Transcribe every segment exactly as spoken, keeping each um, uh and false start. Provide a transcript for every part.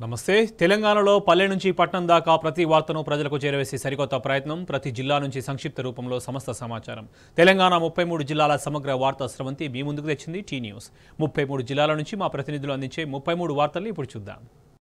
నమస్తే. తెలంగాణలో పల్లె నుంచి పట్టణం దాకా ప్రతి వార్తను ప్రజలకు చేరవేసే సరికొత్త ప్రయత్నం. ప్రతి జిల్లా నుంచి సంక్షిప్త రూపంలో సమస్త సమాచారం. తెలంగాణ ముప్పై మూడు జిల్లాల సమగ్ర వార్తా స్రవంతి మీ ముందుకు తెచ్చింది టీ న్యూస్. ముప్పై మూడు జిల్లాల నుంచి మా ప్రతినిధులు అందించే ముప్పై మూడు వార్తల్ని ఇప్పుడు చూద్దాం.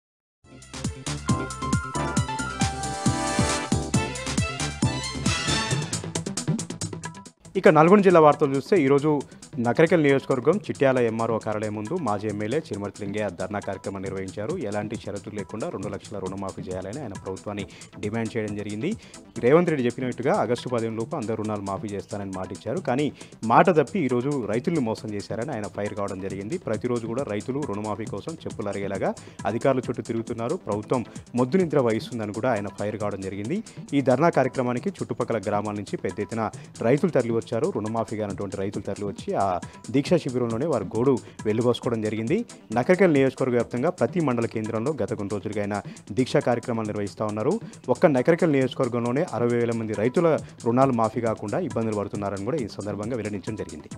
ఇక నల్గొండ జిల్లా వార్తలు చూస్తే ఈరోజు నకరికల్ నియోజకవర్గం చిట్యాల ఎంఆర్ఓ కార్యాలయం ముందు మాజీ ఎమ్మెల్యే చిరుమర్తి లింగయ్య ధర్నా కార్యక్రమం నిర్వహించారు. ఎలాంటి షరతులు లేకుండా రెండు లక్షల రుణమాఫీ చేయాలని ఆయన ప్రభుత్వాన్ని డిమాండ్ చేయడం జరిగింది. రేవంత్ రెడ్డి చెప్పినట్టుగా ఆగస్టు పదిహేను లోపు అందరు రుణాలు మాఫీ చేస్తానని మాట ఇచ్చారు. కానీ మాట తప్పి ఈరోజు రైతులను మోసం చేశారని ఆయన ఫైర్ కావడం జరిగింది. ప్రతిరోజు కూడా రైతులు రుణమాఫీ కోసం చెప్పులు అరిగేలాగా అధికారుల చుట్టూ తిరుగుతున్నారు. ప్రభుత్వం మొద్దు నిద్ర వహిస్తుందని కూడా ఆయన ఫైర్ కావడం జరిగింది. ఈ ధర్నా కార్యక్రమానికి చుట్టుపక్కల గ్రామాల నుంచి పెద్ద ఎత్తున రైతులు తరలి వచ్చారు. రుణమాఫీ కానటువంటి రైతులు తరలి వచ్చి ఆ దీక్షా శిబిరంలోనే వారు గోడు వెళ్లిపోసుకోవడం జరిగింది. నకరికల్ నియోజకవర్గ వ్యాప్తంగా ప్రతి మండల కేంద్రంలో గత కొన్ని రోజులుగా ఆయన దీక్షా కార్యక్రమాలు నిర్వహిస్తూ ఉన్నారు. ఒక్క నకరికల్ నియోజకవర్గంలోనే అరవై వేల మంది రైతుల రుణాలు మాఫీ కాకుండా ఇబ్బందులు పడుతున్నారని కూడా ఈ సందర్భంగా వెల్లడించడం జరిగింది.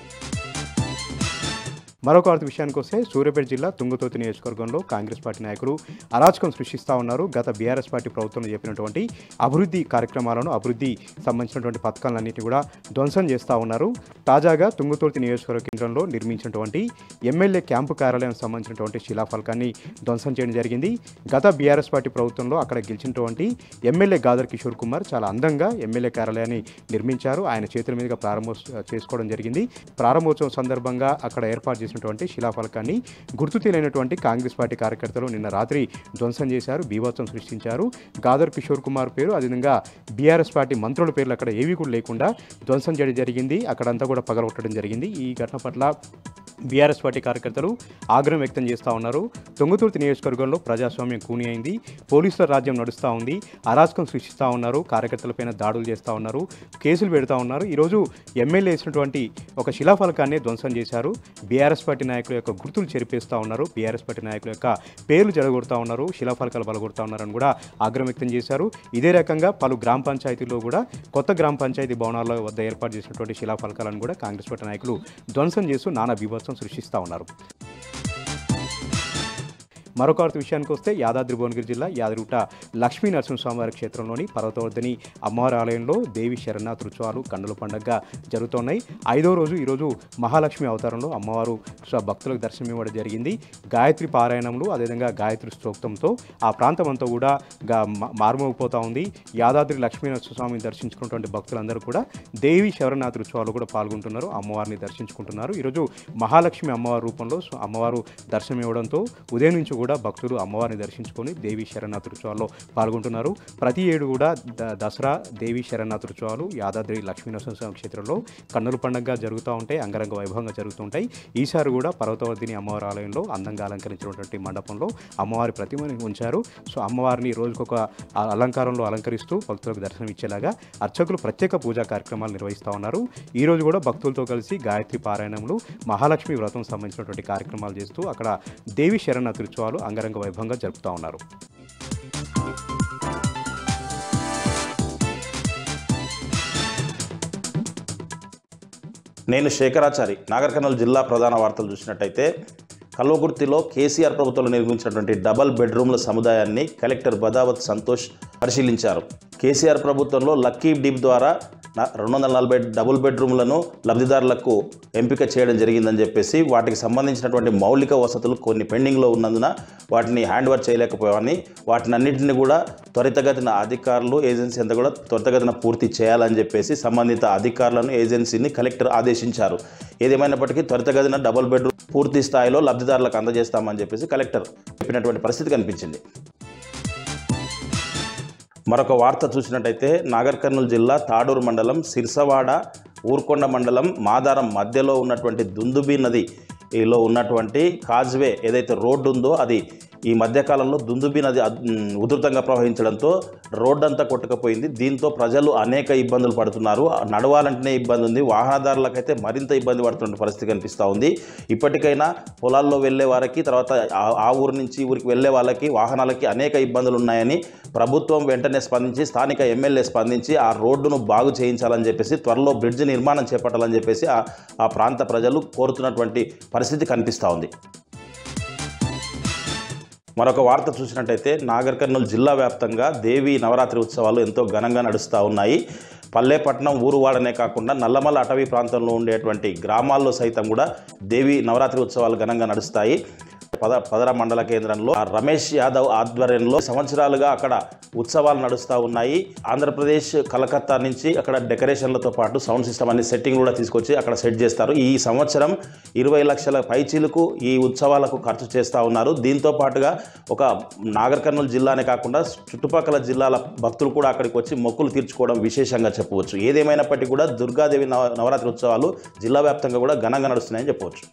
మరొక వార్త విషయానికి వస్తే సూర్యాపేట జిల్లా తుంగతుర్తి నియోజకవర్గంలో కాంగ్రెస్ పార్టీ నాయకులు అరాచకం సృష్టిస్తూ ఉన్నారు. గత బీఆర్ఎస్ పార్టీ ప్రభుత్వంలో చెప్పినటువంటి అభివృద్ధి కార్యక్రమాలను అభివృద్ధి సంబంధించినటువంటి పథకాలన్నింటినీ కూడా ధ్వంసం చేస్తూ ఉన్నారు. తాజాగా తుంగతుర్తి నియోజకవర్గ కేంద్రంలో నిర్మించినటువంటి ఎమ్మెల్యే క్యాంపు కార్యాలయం సంబంధించినటువంటి శిలాఫలకాన్ని ధ్వంసం చేయడం జరిగింది. గత బీఆర్ఎస్ పార్టీ ప్రభుత్వంలో అక్కడ గెలిచినటువంటి ఎమ్మెల్యే గాదర్ కిషోర్ కుమార్ చాలా అందంగా ఎమ్మెల్యే కార్యాలయాన్ని నిర్మించారు. ఆయన చేతుల మీదుగా ప్రారంభోత్సవం చేసుకోవడం జరిగింది. ప్రారంభోత్సవం సందర్భంగా అక్కడ ఏర్పాటు చేసినటువంటి శిలాఫలకాన్ని గుర్తు తెలియనటువంటి కాంగ్రెస్ పార్టీ కార్యకర్తలు నిన్న రాత్రి ధ్వంసం చేశారు, బీభత్సం సృష్టించారు. గాదర్ కిషోర్ కుమార్ పేరు, అదేవిధంగా బీఆర్ఎస్ పార్టీ మంత్రుల పేర్లు అక్కడ ఏవి కూడా లేకుండా ధ్వంసం చేయడం జరిగింది. అక్కడంతా కూడా పగలగొట్టడం జరిగింది. ఈ ఘటన పట్ల బీఆర్ఎస్ పార్టీ కార్యకర్తలు ఆగ్రహం వ్యక్తం చేస్తూ ఉన్నారు. తుంగతుర్తి నియోజకవర్గంలో ప్రజాస్వామ్యం కూని అయింది, పోలీసుల రాజ్యం నడుస్తూ ఉంది, అరాచకం సృష్టిస్తూ ఉన్నారు, కార్యకర్తలపైన దాడులు చేస్తూ ఉన్నారు, కేసులు పెడతా ఉన్నారు. ఈరోజు ఎమ్మెల్యే వేసినటువంటి ఒక శిలాఫలకాన్ని ధ్వంసం చేశారు. బీఆర్ఎస్ పార్టీ నాయకుల యొక్క గుర్తులు చెరిపేస్తూ ఉన్నారు, బీఆర్ఎస్ పార్టీ నాయకుల యొక్క పేర్లు జరగొడతా ఉన్నారు, శిలాఫలకాలు బలగొడతా ఉన్నారని కూడా ఆగ్రహం వ్యక్తం చేశారు. ఇదే రకంగా పలు గ్రామ పంచాయతీల్లో కూడా కొత్త గ్రామ పంచాయతీ భవనాల వద్ద ఏర్పాటు చేసినటువంటి శిలాఫలకాలను కూడా కాంగ్రెస్ పార్టీ నాయకులు ధ్వంసం చేస్తూ నానా బీభత్సం సృష్టిస్తూ ఉన్నారు. మరొక వార్త విషయానికి వస్తే యాదాద్రి భువనగిరి జిల్లా యాదగిరిగుట్ట లక్ష్మీ నరసింహస్వామివారి క్షేత్రంలోని పర్వతవర్ధిని అమ్మవారి ఆలయంలో దేవి శరణార్థి ఉత్సవాలు కన్నుల పండుగగా జరుగుతున్నాయి. ఐదో రోజు ఈరోజు మహాలక్ష్మి అవతారంలో అమ్మవారు భక్తులకు దర్శనం ఇవ్వడం జరిగింది. గాయత్రి పారాయణములు అదేవిధంగా గాయత్రి స్తోక్తంతో ఆ ప్రాంతం అంతా కూడా మారుమోగిపోతూ ఉంది. యాదాద్రి లక్ష్మీ నరసింహస్వామిని దర్శించుకున్నటువంటి భక్తులందరూ కూడా దేవి శరణార్థి ఉత్సవాలు కూడా పాల్గొంటున్నారు, అమ్మవారిని దర్శించుకుంటున్నారు. ఈరోజు మహాలక్ష్మి అమ్మవారి రూపంలో అమ్మవారు దర్శనం ఇవ్వడంతో ఉదయం నుంచి కూడా భక్తులు అమ్మవారిని దర్శించుకొని దేవి శరణార్థి ఉత్సవాల్లో పాల్గొంటున్నారు. ప్రతి ఏడు కూడా దసరా దేవి శరణార్థి ఉత్సవాలు యాదాద్రి లక్ష్మీనరసింహస్వామి క్షేత్రంలో కన్నుల పండుగగా జరుగుతూ ఉంటాయి, అంగరంగ వైభవంగా జరుగుతుంటాయి. ఈసారి కూడా పర్వతవర్ధిని అమ్మవారి ఆలయంలో అందంగా అలంకరించినటువంటి మండపంలో అమ్మవారి ప్రతిమని ఉంచారు. సో అమ్మవారిని రోజుకొక అలంకారంలో అలంకరిస్తూ భక్తులకు దర్శనం ఇచ్చేలాగా అర్చకులు ప్రత్యేక పూజా కార్యక్రమాలు నిర్వహిస్తూ ఉన్నారు. ఈ రోజు కూడా భక్తులతో కలిసి గాయత్రి పారాయణములు మహాలక్ష్మి వ్రతం సంబంధించినటువంటి కార్యక్రమాలు చేస్తూ అక్కడ దేవి శరణార్థి ఉత్సవాలు అంగరంగ వైభవంగా జరుపుతూ ఉన్నారు. నేను శేఖరాచారి. నాగర్ కర్నూలు జిల్లా ప్రధాన వార్తలు చూసినట్టయితే కల్వకుర్తిలో కేసీఆర్ ప్రభుత్వంలో నిర్మించినటువంటి డబల్ బెడ్రూమ్ల సముదాయాన్ని కలెక్టర్ బదావత్ సంతోష్ పరిశీలించారు. కేసీఆర్ ప్రభుత్వంలో లక్కీ డిప్ ద్వారా రెండు వందల నలభై డబుల్ బెడ్రూమ్లను లబ్ధిదారులకు ఎంపిక చేయడం జరిగిందని చెప్పేసి వాటికి సంబంధించినటువంటి మౌలిక వసతులు కొన్ని పెండింగ్లో ఉన్నందున వాటిని హ్యాండ్ ఓవర్ చేయలేకపోయామని, వాటిని అన్నింటినీ కూడా త్వరితగతిన అధికారులు ఏజెన్సీ అంతా కూడా త్వరితగతిన పూర్తి చేయాలని చెప్పేసి సంబంధిత అధికారులను ఏజెన్సీని కలెక్టర్ ఆదేశించారు. ఏదేమైనప్పటికీ త్వరితగతిన డబుల్ బెడ్రూమ్ పూర్తి స్థాయిలో లబ్ధిదారులకు అందజేస్తామని చెప్పేసి కలెక్టర్ చెప్పినటువంటి పరిస్థితి కనిపించింది. మరొక వార్త చూసినట్టయితే నాగర్ కర్నూలు జిల్లా తాడూరు మండలం సిర్సవాడ ఊర్కొండ మండలం మాదారం మధ్యలో ఉన్నటువంటి దుందుబి నదిలో ఉన్నటువంటి కాజ్వే ఏదైతే రోడ్డు ఉందో అది ఈ మధ్యకాలంలో దుందుబి నది ఉధృతంగా ప్రవహించడంతో రోడ్డు అంతా కొట్టుకుపోయింది. దీంతో ప్రజలు అనేక ఇబ్బందులు పడుతున్నారు. నడవాలంటేనే ఇబ్బంది ఉంది, వాహనదారులకైతే మరింత ఇబ్బంది పడుతున్న పరిస్థితి కనిపిస్తూ ఉంది. ఇప్పటికైనా పొలాల్లో వెళ్ళే వారికి, తర్వాత ఆ ఊరు నుంచి ఊరికి వెళ్ళే వాళ్ళకి, వాహనాలకి అనేక ఇబ్బందులు ఉన్నాయని ప్రభుత్వం వెంటనే స్పందించి స్థానిక ఎమ్మెల్యే స్పందించి ఆ రోడ్డును బాగు చేయించాలని చెప్పేసి త్వరలో బ్రిడ్జ్ నిర్మాణం చేపట్టాలని చెప్పేసి ఆ ప్రాంత ప్రజలు కోరుతున్నటువంటి పరిస్థితి కనిపిస్తూ ఉంది. మరొక వార్త చూసినట్టయితే నాగర్ కర్నూలు జిల్లా వ్యాప్తంగా దేవి నవరాత్రి ఉత్సవాలు ఎంతో ఘనంగా నడుస్తూ ఉన్నాయి. పల్లెపట్నం ఊరువాడనే కాకుండా నల్లమల్ల అటవీ ప్రాంతంలో ఉండేటువంటి గ్రామాల్లో సైతం కూడా దేవి నవరాత్రి ఉత్సవాలు ఘనంగా నడుస్తాయి. పద పదర మండల కేంద్రంలో రమేష్ యాదవ్ ఆధ్వర్యంలో సంవత్సరాలుగా అక్కడ ఉత్సవాలు నడుస్తూ ఉన్నాయి. ఆంధ్రప్రదేశ్ కలకత్తా నుంచి అక్కడ డెకరేషన్లతో పాటు సౌండ్ సిస్టమ్ అన్ని సెట్టింగ్ కూడా తీసుకొచ్చి అక్కడ సెట్ చేస్తారు. ఈ సంవత్సరం ఇరవై లక్షల పైచీలకు ఈ ఉత్సవాలకు ఖర్చు చేస్తూ ఉన్నారు. దీంతో పాటుగా ఒక నాగర్ కర్నూలు జిల్లానే కాకుండా చుట్టుపక్కల జిల్లాల భక్తులు కూడా అక్కడికి వచ్చి మొక్కులు తీర్చుకోవడం విశేషంగా చెప్పవచ్చు. ఏదేమైనప్పటికీ కూడా దుర్గాదేవి నవ నవరాత్రి ఉత్సవాలు జిల్లా వ్యాప్తంగా కూడా ఘనంగా నడుస్తున్నాయని చెప్పవచ్చు.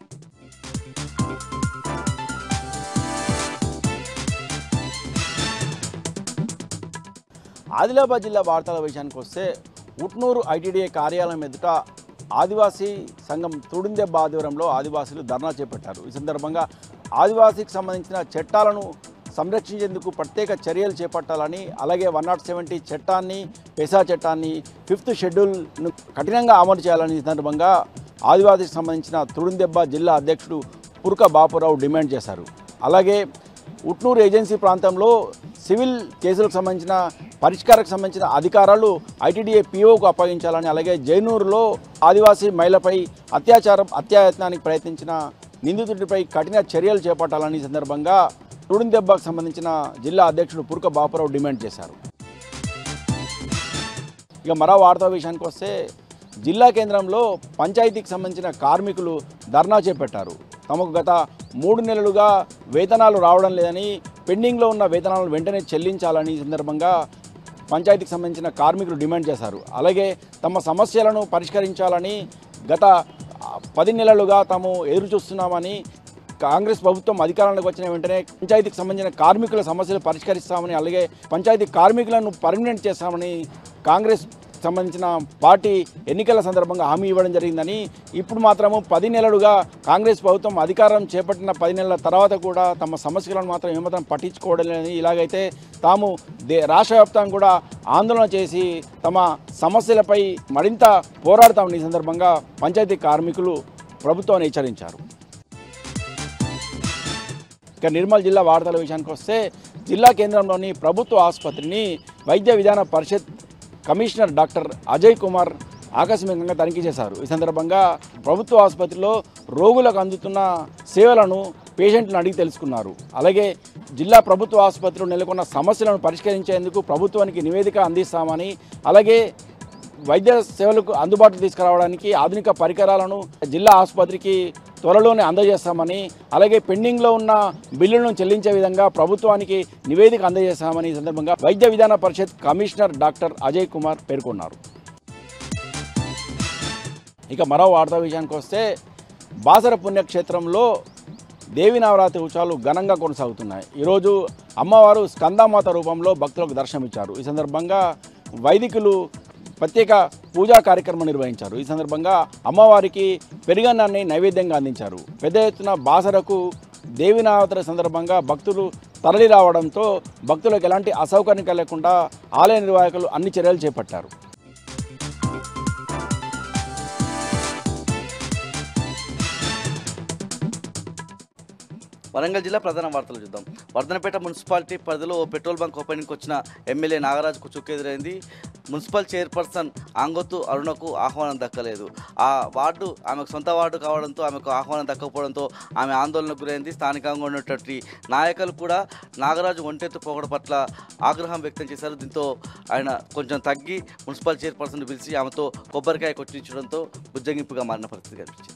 ఆదిలాబాద్ జిల్లా వార్తల విషయానికి వస్తే ఉట్నూరు ఐటీడీఏ కార్యాలయం ఎదుట ఆదివాసీ సంఘం తుడిందెబ్బ ఆధ్వర్యంలో ఆదివాసీలు ధర్నా చేపట్టారు. ఈ సందర్భంగా ఆదివాసీకి సంబంధించిన చట్టాలను సంరక్షించేందుకు ప్రత్యేక చర్యలు చేపట్టాలని, అలాగే వన్ నాట్ సెవెంటీ చట్టాన్ని, పెసా చట్టాన్ని, ఫిఫ్త్ షెడ్యూల్ను కఠినంగా అమలు చేయాలని ఈ సందర్భంగా ఆదివాసీకి సంబంధించిన తుడిందెబ్బ జిల్లా అధ్యక్షుడు పురక బాపురావు డిమాండ్ చేశారు. అలాగే ఉట్నూరు ఏజెన్సీ ప్రాంతంలో సివిల్ కేసులకు సంబంధించిన పరిష్కారకు సంబంధించిన అధికారాలు ఐటీడీఏ పీఓకు అప్పగించాలని, అలాగే జైనూరులో ఆదివాసీ మహిళపై అత్యాచారం అత్యాయత్నానికి ప్రయత్నించిన నిందితుడిపై కఠిన చర్యలు చేపట్టాలని సందర్భంగా తుడిందెబ్బకు సంబంధించిన జిల్లా అధ్యక్షుడు పురక బాపురావు డిమాండ్ చేశారు. ఇక మరో వార్తా విషయానికి వస్తే జిల్లా కేంద్రంలో పంచాయతీకి సంబంధించిన కార్మికులు ధర్నా చేపట్టారు. తమకు గత మూడు నెలలుగా వేతనాలు రావడం లేదని, పెండింగ్లో ఉన్న వేతనాలను వెంటనే చెల్లించాలని ఈ సందర్భంగా పంచాయతీకి సంబంధించిన కార్మికులు డిమాండ్ చేశారు. అలాగే తమ సమస్యలను పరిష్కరించాలని గత పది నెలలుగా తాము ఎదురు చూస్తున్నామని, కాంగ్రెస్ ప్రభుత్వం అధికారంలోకి వచ్చిన వెంటనే పంచాయతీకి సంబంధించిన కార్మికుల సమస్యలు పరిష్కరిస్తామని, అలాగే పంచాయతీ కార్మికులను పర్మనెంట్ చేస్తామని కాంగ్రెస్ సంబంధించిన పార్టీ ఎన్నికల సందర్భంగా హామీ ఇవ్వడం జరిగిందని, ఇప్పుడు మాత్రము పది నెలలుగా కాంగ్రెస్ ప్రభుత్వం అధికారం చేపట్టిన పది నెలల తర్వాత కూడా తమ సమస్యలను మాత్రం ఏమాత్రం పట్టించుకోవడం లేదని, ఇలాగైతే తాము దే రాష్ట్ర వ్యాప్తంగా కూడా ఆందోళన చేసి తమ సమస్యలపై మరింత పోరాడతామని ఈ సందర్భంగా పంచాయతీ కార్మికులు ప్రభుత్వాన్ని హెచ్చరించారు. ఇక నిర్మల్ జిల్లా వార్తల విషయానికి వస్తే జిల్లా కేంద్రంలోని ప్రభుత్వ ఆసుపత్రిని వైద్య విధాన పరిషత్ కమిషనర్ డాక్టర్ అజయ్ కుమార్ ఆకస్మికంగా తనిఖీ చేశారు. ఈ సందర్భంగా ప్రభుత్వ ఆసుపత్రిలో రోగులకు అందుతున్న సేవలను పేషెంట్లను అడిగి తెలుసుకున్నారు. అలాగే జిల్లా ప్రభుత్వ ఆసుపత్రిలో నెలకొన్న సమస్యలను పరిష్కరించేందుకు ప్రభుత్వానికి నివేదిక అందిస్తామని, అలాగే వైద్య సేవలకు అందుబాటులో తీసుకురావడానికి ఆధునిక పరికరాలను జిల్లా ఆసుపత్రికి త్వరలోనే అందజేస్తామని, అలాగే పెండింగ్లో ఉన్న బిల్లులను చెల్లించే విధంగా ప్రభుత్వానికి నివేదిక అందజేస్తామని ఈ సందర్భంగా వైద్య విధాన పరిషత్ కమిషనర్ డాక్టర్ అజయ్ కుమార్ పేర్కొన్నారు. ఇక మరో వార్తా విషయానికి వస్తే బాసర పుణ్యక్షేత్రంలో దేవి నవరాత్రి ఉత్సవాలు ఘనంగా కొనసాగుతున్నాయి. ఈరోజు అమ్మవారు స్కందామాత రూపంలో భక్తులకు దర్శనమిచ్చారు. ఈ సందర్భంగా వైదికులు ప్రత్యేక పూజా కార్యక్రమం నిర్వహించారు. ఈ సందర్భంగా అమ్మవారికి పెరుగన్నాన్ని నైవేద్యంగా అందించారు. పెద్ద ఎత్తున బాసరకు దేవి నవరాత్రి సందర్భంగా భక్తులు తరలి రావడంతో భక్తులకు ఎలాంటి అసౌకర్యం కలగకుండా ఆలయ నిర్వాహకులు అన్ని చర్యలు చేపట్టారు. వరంగల్ జిల్లా ప్రధాన వార్తలు చూద్దాం. వర్ధనపేట మున్సిపాలిటీ పరిధిలో ఓ పెట్రోల్ బంక్ ఓపెనింగ్కి వచ్చిన ఎమ్మెల్యే నాగరాజుకు చుక్కెదురైంది. మున్సిపల్ చైర్పర్సన్ ఆంగొత్తు అరుణకు ఆహ్వానం దక్కలేదు. ఆ వార్డు ఆమెకు సొంత వార్డు కావడంతో ఆమెకు ఆహ్వానం దక్కకపోవడంతో ఆమె ఆందోళనకు గురైంది. స్థానికంగా ఉన్నటువంటి నాయకులు కూడా నాగరాజు ఒంటెత్తు పోకడ పట్ల ఆగ్రహం వ్యక్తం చేశారు. దీంతో ఆయన కొంచెం తగ్గి మున్సిపల్ చైర్పర్సన్ పిలిచి ఆమెతో కొబ్బరికాయ కొట్టించడంతో బుజ్జగింపుగా మారిన పరిస్థితి కనిపించింది.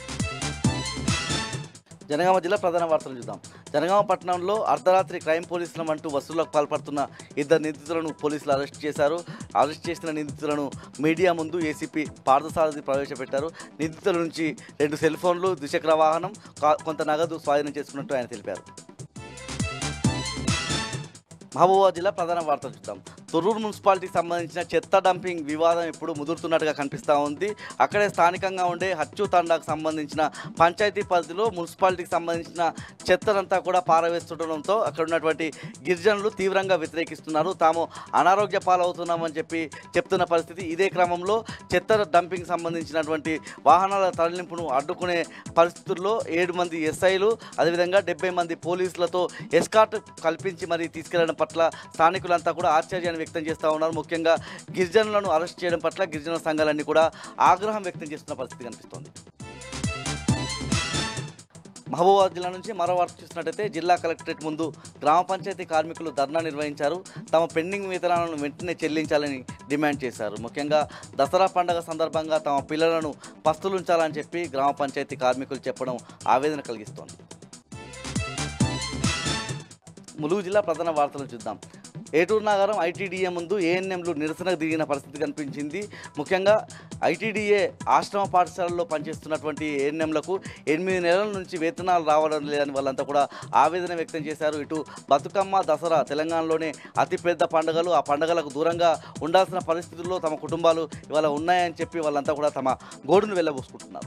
జనగామ జిల్లా ప్రధాన వార్తలు చూద్దాం. జనగామ పట్టణంలో అర్ధరాత్రి క్రైమ్ పోలీసులం అంటూ వసూళ్లకు పాల్పడుతున్న ఇద్దరు నిందితులను పోలీసులు అరెస్ట్ చేశారు. అరెస్ట్ చేసిన నిందితులను మీడియా ముందు ఏసీపీ పార్థసారథి ప్రవేశపెట్టారు. నిందితుల నుంచి రెండు సెల్ ఫోన్లు, ద్విచక్ర వాహనం, కొంత నగదు స్వాధీనం చేసుకున్నట్టు ఆయన తెలిపారు. మహబూబాబాద్ జిల్లా ప్రధాన వార్తలు చూద్దాం. తొర్రూరు మున్సిపాలిటీకి సంబంధించిన చెత్త డంపింగ్ వివాదం ఇప్పుడు ముదురుతున్నట్టుగా కనిపిస్తూ ఉంది. అక్కడే స్థానికంగా ఉండే హచ్చు తండాకు సంబంధించిన పంచాయతీ పరిధిలో మున్సిపాలిటీకి సంబంధించిన చెత్తనంతా కూడా పారవేస్తుండడంతో అక్కడ ఉన్నటువంటి గిరిజనులు తీవ్రంగా వ్యతిరేకిస్తున్నారు. తాము అనారోగ్య పాలవుతున్నామని చెప్పి చెప్తున్న పరిస్థితి. ఇదే క్రమంలో చెత్త డంపింగ్ సంబంధించినటువంటి వాహనాల తరలింపును అడ్డుకునే పరిస్థితుల్లో ఏడు మంది ఎస్ఐలు అదేవిధంగా డెబ్బై మంది పోలీసులతో ఎస్కార్ట్ కల్పించి మరి తీసుకెళ్లడం పట్ల స్థానికులంతా కూడా ఆశ్చర్యాన్ని వ్యక్తం చేస్తూ ఉన్నారు. ముఖ్యంగా గిరిజనులను అరెస్ట్ చేయడం పట్ల గిరిజన సంఘాలన్నీ కూడా ఆగ్రహం వ్యక్తం చేస్తున్న పరిస్థితి కనిపిస్తోంది. మహబూబాబాద్ జిల్లా నుంచి మరో వార్త చూసినట్టయితే జిల్లా కలెక్టరేట్ ముందు గ్రామ పంచాయతీ కార్మికులు ధర్నా నిర్వహించారు. తమ పెండింగ్ వేతనాలను వెంటనే చెల్లించాలని డిమాండ్ చేశారు. ముఖ్యంగా దసరా పండుగ సందర్భంగా తమ పిల్లలను పస్తులుంచాలని చెప్పి గ్రామ పంచాయతీ కార్మికులు చెప్పడం ఆవేదన కలిగిస్తోంది. ములుగు జిల్లా ప్రధాన వార్తలు చూద్దాం. ఏటూరు నగరం ఐటీడీఏ ముందు ఏఎన్ఎంలు నిరసనకు దిగిన పరిస్థితి కనిపించింది. ముఖ్యంగా ఐటీడీఏ ఆశ్రమ పాఠశాలలో పనిచేస్తున్నటువంటి ఏఎన్ఎంలకు ఎనిమిది నెలల నుంచి వేతనాలు రావడం లేదని వాళ్ళంతా కూడా ఆవేదన వ్యక్తం చేశారు. ఇటు బతుకమ్మ, దసరా తెలంగాణలోనే అతిపెద్ద పండుగలు. ఆ పండుగలకు దూరంగా ఉండాల్సిన పరిస్థితుల్లో తమ కుటుంబాలు ఇవాళ ఉన్నాయని చెప్పి వాళ్ళంతా కూడా తమ గోడును వెళ్ళబోసుకుంటున్నారు.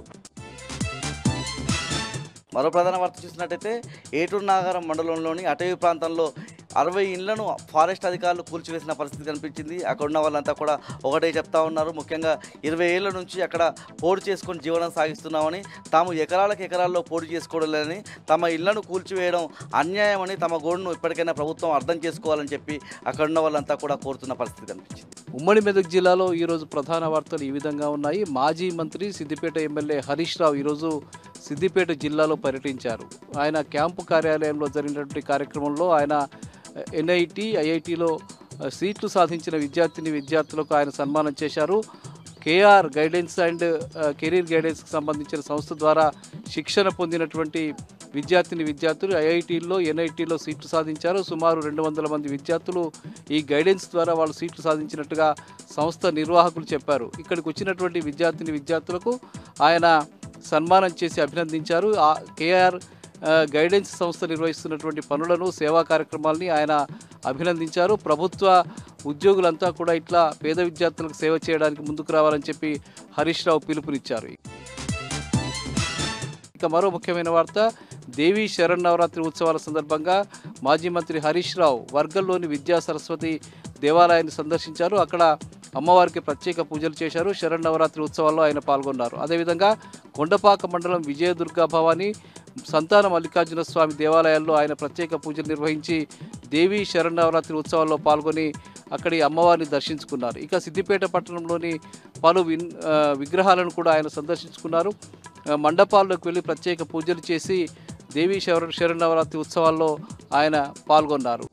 మరో ప్రధాన వార్త చూసినట్టయితే ఏటూరు నాగరం మండలంలోని అటవీ ప్రాంతంలో అరవై ఇళ్లను ఫారెస్ట్ అధికారులు కూల్చివేసిన పరిస్థితి కనిపించింది. అక్కడ ఉన్న వాళ్ళంతా కూడా ఒకటే చెప్తా ఉన్నారు. ముఖ్యంగా ఇరవై ఏళ్ల నుంచి అక్కడ పోడు చేసుకొని జీవనం సాగిస్తున్నామని, తాము ఎకరాలకు ఎకరాల్లో పోడు చేసుకోవడం లేదని, తమ ఇళ్లను కూల్చివేయడం అన్యాయమని, తమ గోడును ఇప్పటికైనా ప్రభుత్వం అర్థం చేసుకోవాలని చెప్పి అక్కడ ఉన్న వాళ్ళంతా కూడా కోరుతున్న పరిస్థితి కనిపించింది. ఉమ్మడి మెదక్ జిల్లాలో ఈరోజు ప్రధాన వార్తలు ఈ విధంగా ఉన్నాయి. మాజీ మంత్రి సిద్దిపేట ఎమ్మెల్యే హరీష్ రావు ఈరోజు సిద్దిపేట జిల్లాలో పర్యటించారు. ఆయన క్యాంపు కార్యాలయంలో జరిగినటువంటి కార్యక్రమంలో ఆయన ఎన్ఐటి ఐఐటిలో సీట్లు సాధించిన విద్యార్థిని విద్యార్థులకు ఆయన సన్మానం చేశారు. కేఆర్ గైడెన్స్ అండ్ కెరీర్ గైడెన్స్కి సంబంధించిన సంస్థ ద్వారా శిక్షణ పొందినటువంటి విద్యార్థిని విద్యార్థులు ఐఐటీల్లో ఎన్ఐటీలో సీట్లు సాధించారు. సుమారు రెండు వందల మంది విద్యార్థులు ఈ గైడెన్స్ ద్వారా వాళ్ళు సీట్లు సాధించినట్టుగా సంస్థ నిర్వాహకులు చెప్పారు. ఇక్కడికి వచ్చినటువంటి విద్యార్థిని విద్యార్థులకు ఆయన సన్మానం చేసి అభినందించారు. ఆ కేఆర్ గైడెన్స్ సంస్థ నిర్వహిస్తున్నటువంటి పనులను, సేవా కార్యక్రమాలని ఆయన అభినందించారు. ప్రభుత్వ ఉద్యోగులంతా కూడా ఇట్లా పేద విద్యార్థులకు సేవ చేయడానికి ముందుకు రావాలని చెప్పి హరీష్ రావు పిలుపునిచ్చారు. ఇక మరో ముఖ్యమైన వార్త, దేవీ శరన్నవరాత్రి ఉత్సవాల సందర్భంగా మాజీ మంత్రి హరీష్ రావు వర్గంలోని విద్యా సరస్వతి దేవాలయాన్ని సందర్శించారు. అక్కడ అమ్మవారికి ప్రత్యేక పూజలు చేశారు. శరన్నవరాత్రి ఉత్సవాల్లో ఆయన పాల్గొన్నారు. అదేవిధంగా కొండపాక మండలం విజయదుర్గా భవాని, సంతాన మల్లికార్జున స్వామి దేవాలయాల్లో ఆయన ప్రత్యేక పూజలు నిర్వహించి దేవీ శరన్నవరాత్రి ఉత్సవాల్లో పాల్గొని అక్కడి అమ్మవారిని దర్శించుకున్నారు. ఇక సిద్దిపేట పట్టణంలోని పలు విగ్రహాలను కూడా ఆయన సందర్శించుకున్నారు. మండపాల్లోకి వెళ్ళి ప్రత్యేక పూజలు చేసి దేవీ శర శరన్నవరాత్రి ఉత్సవాల్లో ఆయన పాల్గొన్నారు.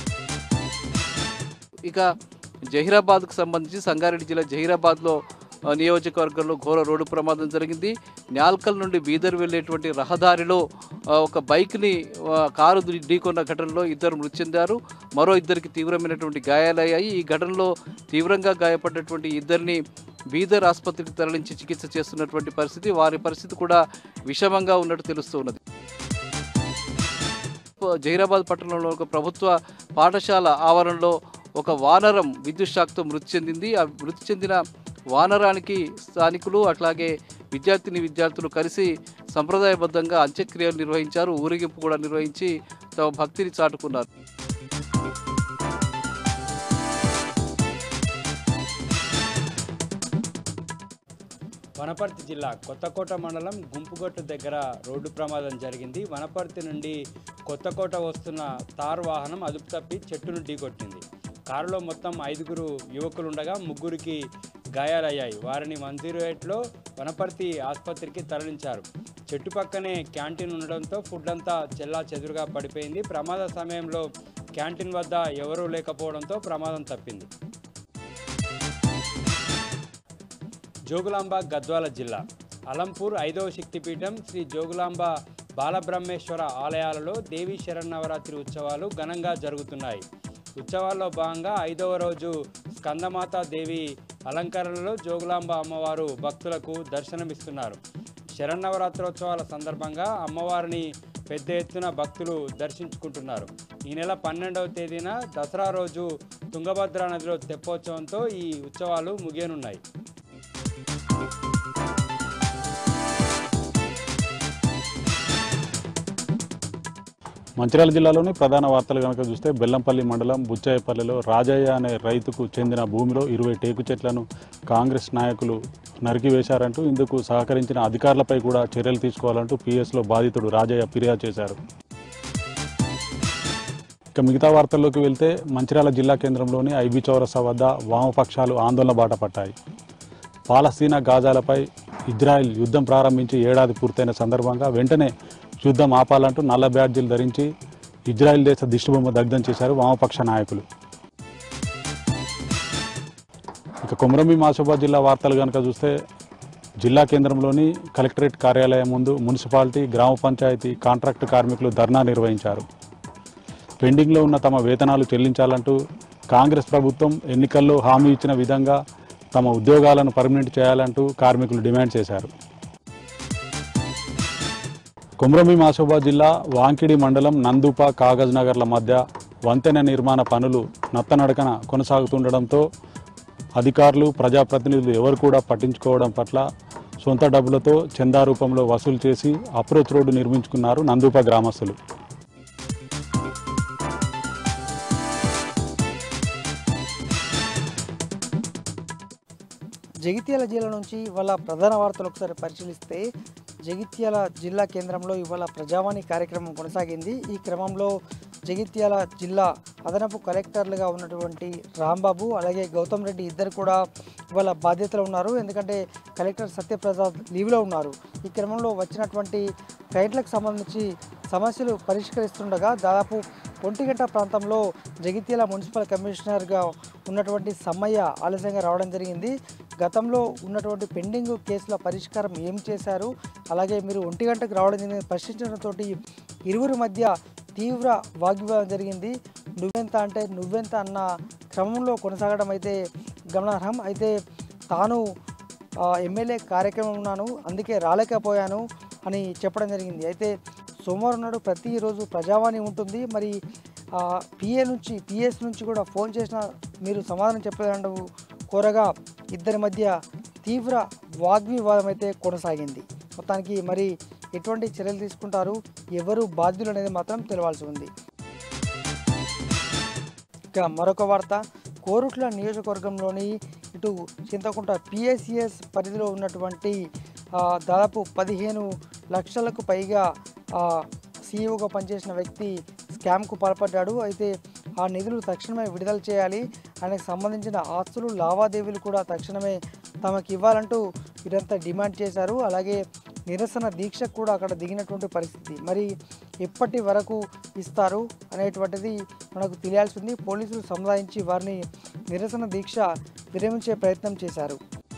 ఇక జహీరాబాద్కు సంబంధించి సంగారెడ్డి జిల్లా జహీరాబాద్లో నియోజకవర్గంలో ఘోర రోడ్డు ప్రమాదం జరిగింది. న్యాల్కల్ నుండి బీదర్ వెళ్ళేటువంటి రహదారిలో ఒక బైక్ని కారు ఢీకొన్న ఘటనలో ఇద్దరు మృతి చెందారు. మరో ఇద్దరికి తీవ్రమైనటువంటి గాయాలయ్యాయి. ఈ ఘటనలో తీవ్రంగా గాయపడ్డటువంటి ఇద్దరిని బీదర్ ఆసుపత్రికి తరలించి చికిత్స చేస్తున్నటువంటి పరిస్థితి. వారి పరిస్థితి కూడా విషమంగా ఉన్నట్టు తెలుస్తున్నది. జహీరాబాద్ పట్టణంలో ఒక ప్రభుత్వ పాఠశాల ఆవరణలో ఒక వానరం విద్యుత్ షాక్తో మృతి చెందింది. ఆ మృతి చెందిన వానరానికి స్థానికులు అట్లాగే విద్యార్థిని విద్యార్థులు కలిసి సంప్రదాయబద్ధంగా అంత్యక్రియలు నిర్వహించారు. ఊరేగింపు కూడా నిర్వహించి తమ భక్తిని చాటుకున్నారు. వనపర్తి జిల్లా కొత్తకోట మండలం గుంపుగొట్టు దగ్గర రోడ్డు ప్రమాదం జరిగింది. వనపర్తి నుండి కొత్తకోట వస్తున్న తార్ వాహనం అదుపు తప్పి చెట్టును ఢీకొట్టింది. కారులో మొత్తం ఐదుగురు యువకులుండగా ముగ్గురికి గాయాలయ్యాయి. వారిని వన్ జీరో ఎయిట్లో వనపర్తి ఆసుపత్రికి తరలించారు. చెట్టు పక్కనే క్యాంటీన్ ఉండడంతో ఫుడ్ అంతా చెల్లా చెదురుగా పడిపోయింది. ప్రమాద సమయంలో క్యాంటీన్ వద్ద ఎవరూ లేకపోవడంతో ప్రమాదం తప్పింది. జోగులాంబ గద్వాల జిల్లా అలంపూర్ ఐదవ శక్తిపీఠం శ్రీ జోగులాంబ బాలబ్రహ్మేశ్వర ఆలయాలలో దేవీ శరన్నవరాత్రి ఉత్సవాలు ఘనంగా జరుగుతున్నాయి. ఉత్సవాల్లో భాగంగా ఐదవ రోజు స్కందమాత దేవి అలంకరణలో జోగులాంబ అమ్మవారు భక్తులకు దర్శనమిస్తున్నారు. శరన్నవరాత్రోత్సవాల సందర్భంగా అమ్మవారిని పెద్ద ఎత్తున భక్తులు దర్శించుకుంటున్నారు. ఈ నెల పన్నెండవ తేదీన దసరా రోజు తుంగభద్ర నదిలో తెప్పోత్సవంతో ఈ ఉత్సవాలు ముగియనున్నాయి. మంచిర్యాల జిల్లాలోని ప్రధాన వార్తలు కనుక చూస్తే బెల్లంపల్లి మండలం బుచ్చాయపల్లిలో రాజయ్య అనే రైతుకు చెందిన భూమిలో ఇరవై టేకు చెట్లను కాంగ్రెస్ నాయకులు నరికివేశారంటూ ఇందుకు సహకరించిన అధికారులపై కూడా చర్యలు తీసుకోవాలంటూ పిఎస్లో బాధితుడు రాజయ్య ఫిర్యాదు చేశారు. ఇక మిగతా వార్తల్లోకి వెళ్తే మంచిర్యాల జిల్లా కేంద్రంలోని ఐబీ చౌరస్తా వద్ద వామపక్షాలు ఆందోళన బాట పట్టాయి. పాలస్తీనా గాజాలపై ఇజ్రాయెల్ యుద్ధం ప్రారంభించి ఏడాది పూర్తయిన సందర్భంగా వెంటనే యుద్ధం ఆపాలంటూ నల్ల బ్యాడ్జీలు ధరించి ఇజ్రాయెల్ దేశ దిష్టిబొమ్మ దగ్ధం చేశారు వామపక్ష నాయకులు. ఇక కొమరంభీం ఆసిఫాబాద్ జిల్లా వార్తలు కనుక చూస్తే జిల్లా కేంద్రంలోని కలెక్టరేట్ కార్యాలయం ముందు మున్సిపాలిటీ, గ్రామ పంచాయతీ కాంట్రాక్టు కార్మికులు ధర్నా నిర్వహించారు. పెండింగ్లో ఉన్న తమ వేతనాలు చెల్లించాలంటూ కాంగ్రెస్ ప్రభుత్వం ఎన్నికల్లో హామీ ఇచ్చిన విధంగా తమ ఉద్యోగాలను పర్మనెంట్ చేయాలంటూ కార్మికులు డిమాండ్ చేశారు. కొమరంభీం ఆసిఫాబాద్ జిల్లా వాంకిడి మండలం నందుప కాగజ్ నగర్ల మధ్య వంతెన నిర్మాణ పనులు నత్తనడకన కొనసాగుతుండడంతో అధికారులు, ప్రజాప్రతినిధులు ఎవరు కూడా పట్టించుకోవడం పట్ల సొంత డబ్బులతో చందా రూపంలో వసూలు చేసి అప్రోచ్ రోడ్డు నిర్మించుకున్నారు నందుప గ్రామస్తులు. జగిత్యాల జిల్లా నుంచి ఇవాళ ప్రధాన వార్తలు ఒకసారి పరిశీలిస్తే జగిత్యాల జిల్లా కేంద్రంలో ఇవాళ ప్రజావాణి కార్యక్రమం కొనసాగింది. ఈ క్రమంలో జగిత్యాల జిల్లా అదనపు కలెక్టర్లుగా ఉన్నటువంటి రాంబాబు అలాగే గౌతమ్ రెడ్డి ఇద్దరు కూడా ఇవాళ బాధ్యతలు ఉన్నారు. ఎందుకంటే కలెక్టర్ సత్యప్రసాద్ లీవ్లో ఉన్నారు. ఈ క్రమంలో వచ్చినటువంటి క్లయింట్లకు సంబంధించి సమస్యలు పరిష్కరిస్తుండగా దాదాపు ఒంటిగంట ప్రాంతంలో జగిత్యాల మున్సిపల్ కమిషనర్గా ఉన్నటువంటి సమ్మయ్య ఆలస్యంగా రావడం జరిగింది. గతంలో ఉన్నటువంటి పెండింగ్ కేసుల పరిష్కారం ఏం చేశారు, అలాగే మీరు ఒంటి గంటకు రావడం జరిగింది ప్రశ్నించడంతో ఇరువురి మధ్య తీవ్ర వాగ్వివాదం జరిగింది. నువ్వెంత అంటే నువ్వెంత అన్న క్రమంలో కొనసాగడం అయితే గమనార్హం. అయితే తాను ఎమ్మెల్యే కార్యక్రమం ఉన్నాను, అందుకే రాలేకపోయాను అని చెప్పడం జరిగింది. అయితే సోమవారం నాడు ప్రతిరోజు ప్రజావాణి ఉంటుంది. మరి పిఏ నుంచి పిఎస్ నుంచి కూడా ఫోన్ చేసినా మీరు సమాధానం చెప్పేదంటూ కోరగా ఇద్దరి మధ్య తీవ్ర వాగ్వివాదం అయితే కొనసాగింది. మొత్తానికి మరి ఎటువంటి చర్యలు తీసుకుంటారు, ఎవరు బాధ్యులు అనేది మాత్రం తెలవాల్సి ఉంది. ఇక మరొక వార్త, కోరుట్ల నియోజకవర్గంలోని ఇటు చింతకుంట పిఎస్సిఎస్ పరిధిలో ఉన్నటువంటి దాదాపు పదిహేను లక్షలకు పైగా సీఈఓగా పనిచేసిన వ్యక్తి స్కామ్కు పాల్పడ్డాడు. అయితే ఆ నిధులు తక్షణమే విడుదల చేయాలి, ఆయనకు సంబంధించిన ఆస్తులు లావాదేవీలు కూడా తక్షణమే తమకు ఇవ్వాలంటూ వీరంతా డిమాండ్ చేశారు. అలాగే నిరసన దీక్ష కూడా అక్కడ దిగినటువంటి పరిస్థితి. మరి ఎప్పటి వరకు ఇస్తారు అనేటువంటిది మనకు తెలియాల్సి ఉంది. పోలీసులు సముదాయించి వారిని నిరసన దీక్ష విరమించే ప్రయత్నం చేశారు.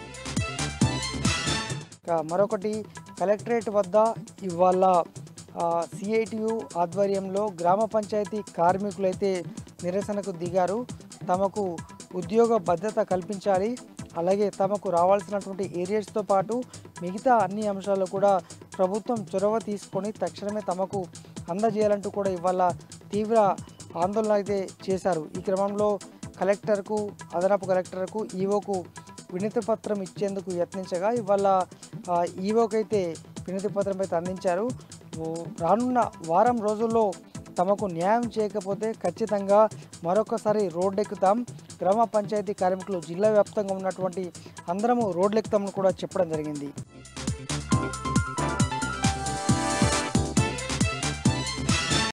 మరొకటి, కలెక్టరేట్ వద్ద ఇవాళ సిఐటియు ఆధ్వర్యంలో గ్రామ పంచాయతీ కార్మికులైతే నిరసనకు దిగారు. తమకు ఉద్యోగ భద్రత కల్పించాలి, అలాగే తమకు రావాల్సినటువంటి ఏరియాస్తో పాటు మిగతా అన్ని అంశాల్లో కూడా ప్రభుత్వం చొరవ తీసుకొని తక్షణమే తమకు అందజేయాలంటూ కూడా ఇవాళ తీవ్ర ఆందోళన అయితే చేశారు. ఈ క్రమంలో కలెక్టర్కు, అదనపు కలెక్టర్కు, ఈవోకు వినతి పత్రం ఇచ్చేందుకు యత్నించగా ఇవాళ ఈవోకి అయితే వినతి పత్రం అయితే అందించారు. రానున్న వారం రోజుల్లో తమకు న్యాయం చేయకపోతే ఖచ్చితంగా మరొకసారి రోడ్డెక్కుతాం, గ్రామ పంచాయతీ కార్మికులు జిల్లా వ్యాప్తంగా ఉన్నటువంటి అందరము రోడ్లెక్కుతామని కూడా చెప్పడం జరిగింది.